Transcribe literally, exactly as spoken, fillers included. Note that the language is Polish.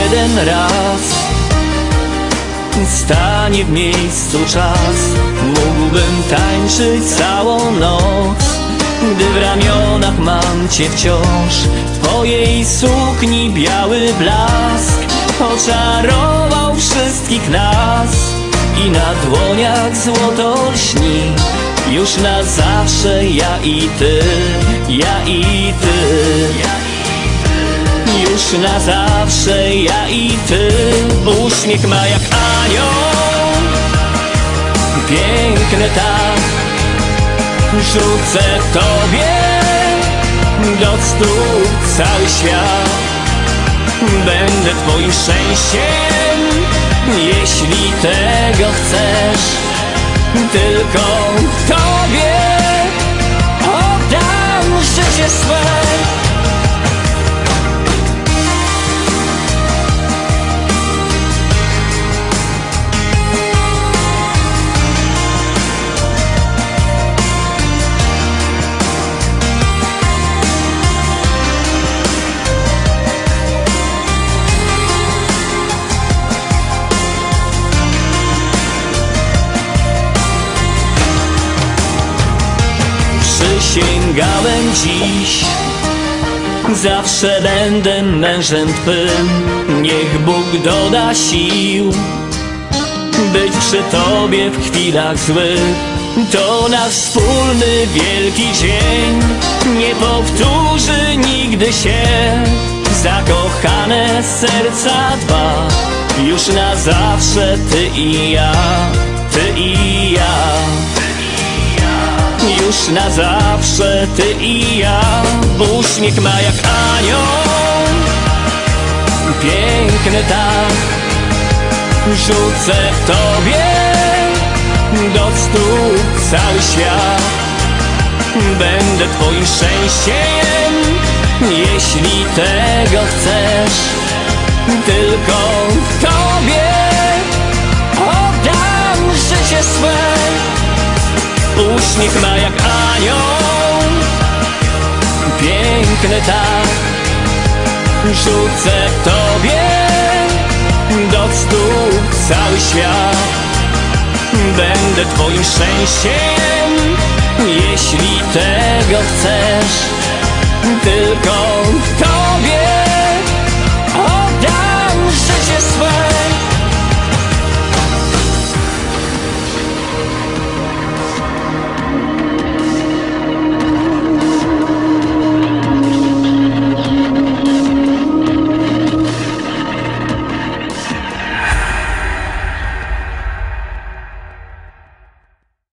jeden raz stanie w miejscu czas. Mógłbym tańczyć całą noc, gdy w ramionach mam cię wciąż. Twojej sukni biały blask oczarował wszystkich nas i na dłoniach złoto lśni. Już na zawsze ja i ty, ja i ty. Już na zawsze ja i ty. Uśmiech ma jak anioł, piękny tak. Rzucę tobie do stóp cały świat. Będę twoim szczęściem, jeśli tego chcesz. Tylko tobie oddam życie swe. Przysięgałem dziś, zawsze będę mężem twym. Niech Bóg doda sił, być przy tobie w chwilach złych. To nasz wspólny wielki dzień, nie powtórzy nigdy się. Zakochane serca dwa, już na zawsze ty i ja, ty i ja. Już na zawsze ty i ja. Uśmiech ma jak anioł, piękny tak. Rzucę tobie do stóp cały świat. Będę twoim szczęściem, jeśli tego chcesz. Tylko tobie oddam życie swe. Uśmiech ma jak anioł, piękny tak. Rzucę tobie do stóp cały świat. Będę twoim szczęściem, jeśli tego chcesz. Tylko